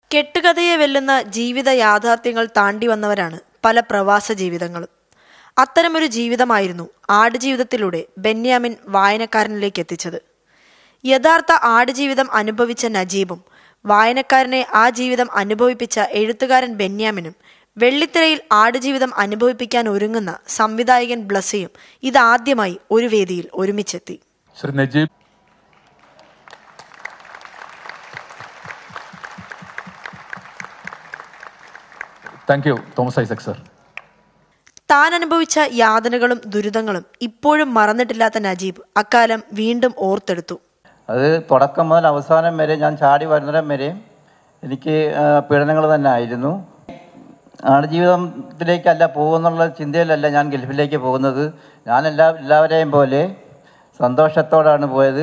കെട്ടുകഥയെ വെല്ലുന്ന ജീവിത യാഥാർത്ഥ്യങ്ങൾ താണ്ടി വന്നവരാണ് പല പ്രവാസ ജീവിതങ്ങളും. അത്തരമൊരു ജീവിതമായിരുന്നു ആടുജീവിതത്തിലൂടെ ബെന്യാമിൻ വായനക്കാരനിലേക്ക് എത്തിച്ചത്. യഥാർത്ഥ ആടുജീവിതം അനുഭവിച്ച നജീബും വായനക്കാരനെ ആ ജീവിതം അനുഭവിപ്പിച്ച എഴുത്തുകാരൻ ബെന്യാമിനും വെള്ളിത്തിരയിൽ ആടുജീവിതം അനുഭവിപ്പിക്കാൻ ഒരുങ്ങുന്ന സംവിധായകൻ ബ്ലസ്സിയും ഇതാദ്യമായി ഒരു വേദിയിൽ ഒരുമിച്ചെത്തി. Shri Najeeb, thank you Thomas Isaac sir. താൻ അനുഭവിച്ച യാതനകളും ദുരിതങ്ങളും ഇപ്പോഴും മറന്നിട്ടില്ലാത്ത നജീബ് അക്കാലം വീണ്ടും ഓർത്തെടുത്തു. അത് തുടക്കം മുതൽ അവസാനം വരെ ഞാൻ ചാടി വരുന്നിടം വരെ എനിക്ക് പീഡനങ്ങൾ തന്നെ ആയിരുന്നു. ആടുജീവിതത്തിലേക്കല്ല പോകുന്നുള്ള ചിന്തയിലല്ല ഞാൻ ഗൾഫിലേക്ക് പോകുന്നത്. ഞാൻ എല്ലാവരെയും പോലെ സന്തോഷത്തോടാണ് പോയത്.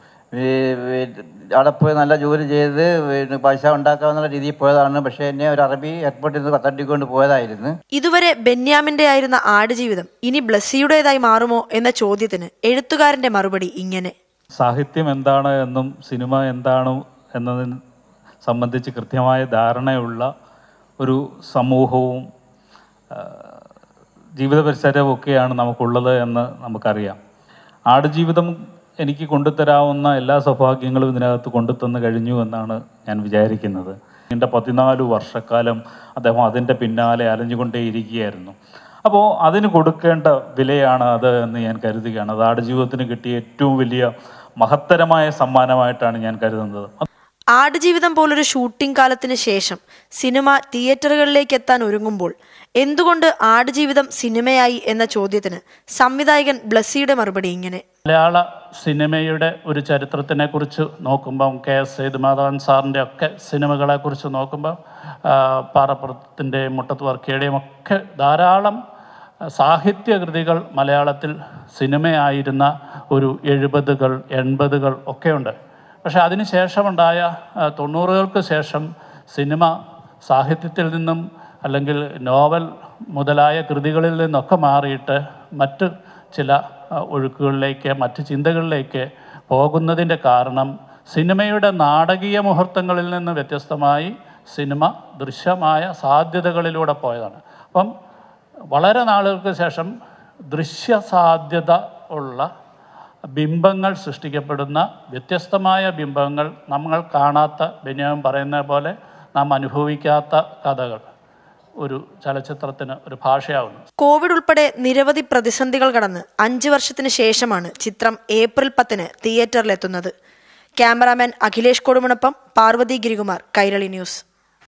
അവിടെ പോയി നല്ല ജോലി ചെയ്ത് പൈസ ഉണ്ടാക്കാവുന്ന രീതിയിൽ പോയതാണ്. പക്ഷേ എന്നെ ഒരു അറബി എയർപോർട്ടിൽ നിന്ന് തട്ടിക്കൊണ്ട് പോയതായിരുന്നു. ഇതുവരെ ബെന്യാമിന്റെ ആയിരുന്ന ആടുജീവിതം ഇനി ബ്ലസ്സിയുടേതായി മാറുമോ എന്ന ചോദ്യത്തിന് എഴുത്തുകാരന്റെ മറുപടി ഇങ്ങനെ: സാഹിത്യം എന്താണ് എന്നും സിനിമ എന്താണ് എന്നതിനെ സംബന്ധിച്ച് കൃത്യമായ ധാരണയുള്ള ഒരു സമൂഹവും ജീവിത പരിസരവും ഒക്കെയാണ് നമുക്കുള്ളത് എന്ന് നമുക്കറിയാം. ആടുജീവിതം എനിക്ക് കൊണ്ടുതരാവുന്ന എല്ലാ സൗഭാഗ്യങ്ങളും ഇതിനകത്ത് കൊണ്ടുതന്നു കഴിഞ്ഞു എന്നാണ് ഞാൻ വിചാരിക്കുന്നത്. എൻ്റെ 14 വർഷക്കാലം അദ്ദേഹം അതിൻ്റെ പിന്നാലെ അലഞ്ഞുകൊണ്ടേയിരിക്കുകയായിരുന്നു. അപ്പോൾ അതിന് കൊടുക്കേണ്ട വിലയാണ് അത് എന്ന് ഞാൻ കരുതുകയാണ്. അത് ആടുജീവിതത്തിന് കിട്ടിയ ഏറ്റവും വലിയ മഹത്തരമായ സമ്മാനമായിട്ടാണ് ഞാൻ കരുതുന്നത്. ആടുജീവിതം പോലൊരു ഷൂട്ടിംഗ് കാലത്തിന് ശേഷം സിനിമ തിയേറ്ററുകളിലേക്ക് എത്താൻ ഒരുങ്ങുമ്പോൾ എന്തുകൊണ്ട് ആടുജീവിതം സിനിമയായി എന്ന ചോദ്യത്തിന് സംവിധായകൻ ബ്ലസ്സിയുടെ മറുപടി ഇങ്ങനെ: മലയാള സിനിമയുടെ ഒരു ചരിത്രത്തിനെ കുറിച്ച് നോക്കുമ്പം KS സേതുമാധവൻ സാറിൻ്റെ ഒക്കെ സിനിമകളെ കുറിച്ച് നോക്കുമ്പോൾ പാറപ്പുറത്തിൻ്റെയും മുട്ടത്ത് വർക്കിയുടെയും ഒക്കെ ധാരാളം സാഹിത്യകൃതികൾ മലയാളത്തിൽ സിനിമയായിരുന്ന ഒരു 70-കൾ 80-കൾ ഒക്കെയുണ്ട്. പക്ഷേ അതിന് ശേഷമുണ്ടായ 90-കൾക്ക് ശേഷം സിനിമ സാഹിത്യത്തിൽ നിന്നും അല്ലെങ്കിൽ നോവൽ മുതലായ കൃതികളിൽ നിന്നൊക്കെ മാറിയിട്ട് മറ്റ് ചില ഒഴുക്കുകളിലേക്ക് മറ്റ് ചിന്തകളിലേക്ക് പോകുന്നതിൻ്റെ കാരണം സിനിമയുടെ നാടകീയ മുഹൂർത്തങ്ങളിൽ നിന്ന് വ്യത്യസ്തമായി സിനിമ ദൃശ്യമായ സാധ്യതകളിലൂടെ പോയതാണ്. അപ്പം വളരെ നാളുകൾക്ക് ശേഷം ദൃശ്യസാധ്യത ഉള്ള ബിംബങ്ങൾ സൃഷ്ടിക്കപ്പെടുന്ന വ്യത്യസ്തമായ ബിംബങ്ങൾ, നമ്മൾ കാണാത്ത, ബെന്യാമിൻ പറയുന്ന പോലെ നാം അനുഭവിക്കാത്ത കഥകൾ ഒരു ചലച്ചിത്രത്തിന് ഒരു ഭാഷയാവുന്നു. കോവിഡ് ഉൾപ്പെടെ നിരവധി പ്രതിസന്ധികൾ കടന്ന് 5 വർഷത്തിന് ശേഷമാണ് ചിത്രം ഏപ്രിൽ 10 തിയേറ്ററിലെത്തുന്നത്. ക്യാമറാമാൻ അഖിലേഷ് കൊടുമണൊപ്പം പാർവതി ഗിരികുമാർ, കൈരളി ന്യൂസ്.